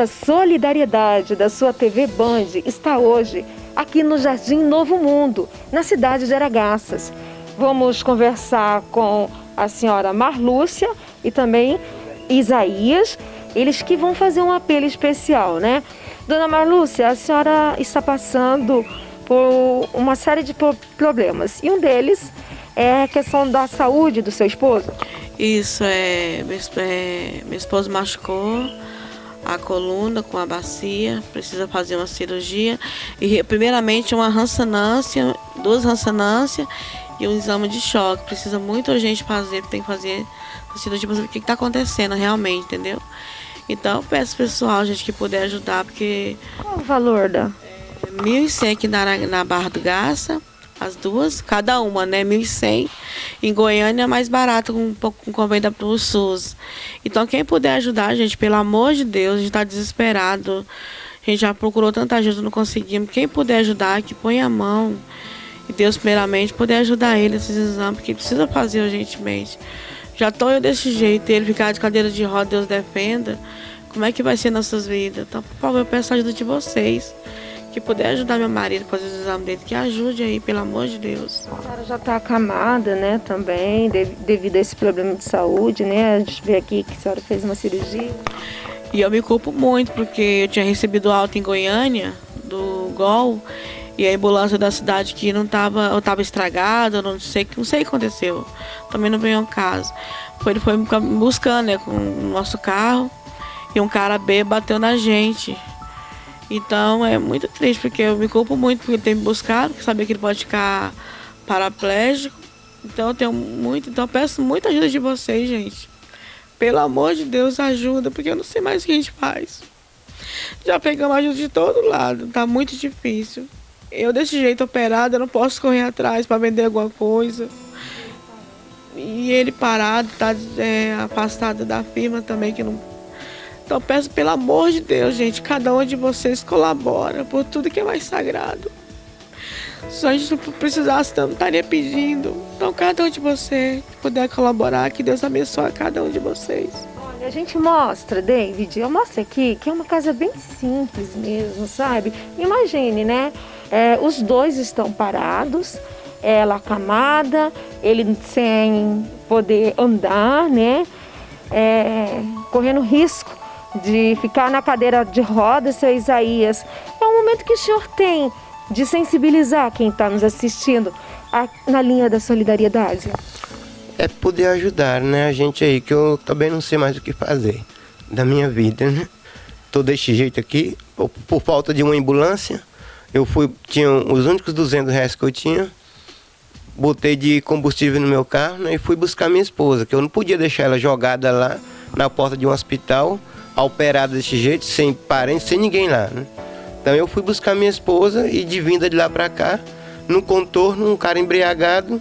da Solidariedade da sua TV Band está hoje aqui no Jardim Novo Mundo, na cidade de Aragaças. Vamos conversar com a senhora Marlúcia e também Isaías, eles que vão fazer um apelo especial, né? Dona Marlúcia, a senhora está passando por uma série de problemas e um deles é a questão da saúde do seu esposo. Isso, meu esposo machucou a coluna com a bacia, precisa fazer uma cirurgia e primeiramente uma ressonância, 2 ressonâncias e um exame de choque. Precisa muito urgente fazer, tem que fazer a cirurgia para saber o que está acontecendo realmente, entendeu? Então eu peço pessoal, gente, que puder ajudar, porque... Qual o valor da? 1.100 aqui na Barra do Garça, as duas, cada uma, né? 1.100. Em Goiânia é mais barato, um pouco com convênio do SUS. Então quem puder ajudar, gente, pelo amor de Deus, a gente está desesperado. A gente já procurou tanta ajuda, não conseguimos. Quem puder ajudar, que põe a mão. E Deus, primeiramente, poder ajudar ele nesses exames, porque precisa fazer urgentemente. Já estou eu desse jeito, ele ficar de cadeira de roda, Deus defenda. Como é que vai ser nossas vidas? Então, por favor, eu peço a ajuda de vocês. Que puder ajudar meu marido a fazer os exames dele, que ajude aí, pelo amor de Deus. A senhora já está acamada, né, também, devido a esse problema de saúde, né? A gente vê aqui que a senhora fez uma cirurgia. E eu me culpo muito, porque eu tinha recebido alta em Goiânia, do GOL, e a ambulância da cidade que não estava, ou estava estragada, não sei o que aconteceu. Também não veio ao caso. Ele foi me buscando, né, com o nosso carro, e um cara B bateu na gente. Então é muito triste, porque eu me culpo muito porque ele tem me buscado, porque sabia que ele pode ficar paraplégico. Então eu peço muita ajuda de vocês, gente. Pelo amor de Deus, ajuda, porque eu não sei mais o que a gente faz. Já pegamos ajuda de todo lado, tá muito difícil. Eu desse jeito operado, eu não posso correr atrás para vender alguma coisa. E ele parado, tá afastado da firma também, que não... Então peço pelo amor de Deus, gente, cada um de vocês colabora por tudo que é mais sagrado. Se a gente não precisasse, não estaria pedindo. Então cada um de vocês que puder colaborar, que Deus abençoe cada um de vocês. Olha, a gente mostra, David, eu mostro aqui que é uma casa bem simples mesmo, sabe? Imagine, né? Os dois estão parados, ela acamada, ele sem poder andar, né? Correndo risco de ficar na cadeira de rodas, seu Isaías. É um momento que o senhor tem de sensibilizar quem está nos assistindo na linha da solidariedade. É poder ajudar, né, a gente aí, que eu também não sei mais o que fazer da minha vida, né? Tô desse jeito aqui, por falta de uma ambulância, tinha os únicos R$ 200 que eu tinha, botei de combustível no meu carro, né, e fui buscar minha esposa, que eu não podia deixar ela jogada lá na porta de um hospital, operada desse jeito, sem parente, sem ninguém lá, né? Então eu fui buscar minha esposa e de vinda de lá para cá, no contorno, um cara embriagado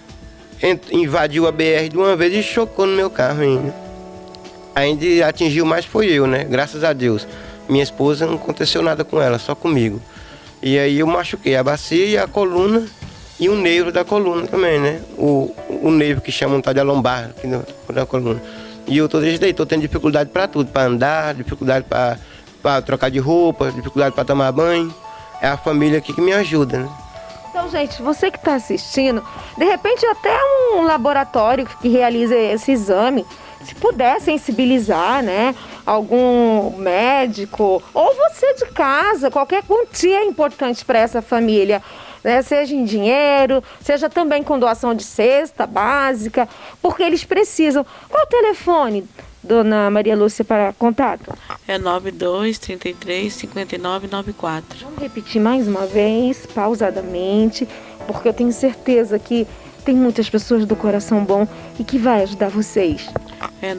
invadiu a BR de uma vez e chocou no meu carro ainda. Ainda atingiu mais foi eu, né? Graças a Deus. Minha esposa não aconteceu nada com ela, só comigo. E aí eu machuquei a bacia e a coluna e o nervo da coluna também, né? O nervo que chamam de lombar aqui na coluna. E eu tô desde aí, tô tendo dificuldade para tudo, para andar, dificuldade para trocar de roupa, dificuldade para tomar banho. É a família aqui que me ajuda, né? Então, gente, você que está assistindo, de repente até um laboratório que realiza esse exame, se puder sensibilizar, né, algum médico, ou você de casa, qualquer quantia é importante para essa família, né, seja em dinheiro, seja também com doação de cesta básica, porque eles precisam. Qual o telefone, Dona Maria Lúcia, para contato? É 92-33-5994. Vamos repetir mais uma vez, pausadamente, porque eu tenho certeza que tem muitas pessoas do coração bom e que vai ajudar vocês. É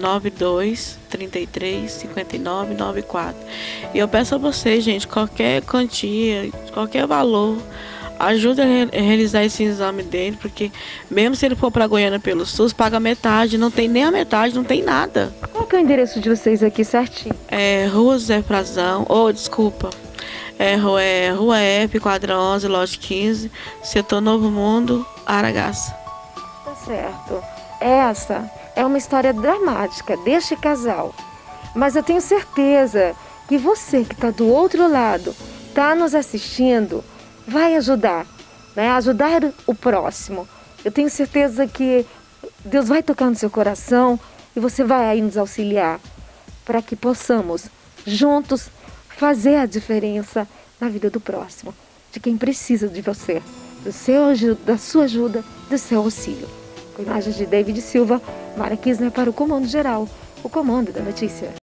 92-33-5994. E eu peço a vocês, gente, qualquer quantia, qualquer valor, ajuda a realizar esse exame dele, porque mesmo se ele for para Goiânia pelo SUS, paga metade, não tem nem a metade, não tem nada. Qual que é o endereço de vocês aqui certinho? É Rua José Frazão, desculpa, Rua F, quadra 11, lote 15, setor Novo Mundo, Aragaça. Tá certo. Essa é uma história dramática deste casal, mas eu tenho certeza E você que está do outro lado, está nos assistindo, vai ajudar, né? Ajudar o próximo. Eu tenho certeza que Deus vai tocar no seu coração e você vai aí nos auxiliar para que possamos juntos fazer a diferença na vida do próximo, de quem precisa de você, da sua ajuda, do seu auxílio. Com imagens de David Silva, Mara Kisner para o Comando Geral, o Comando da Notícia.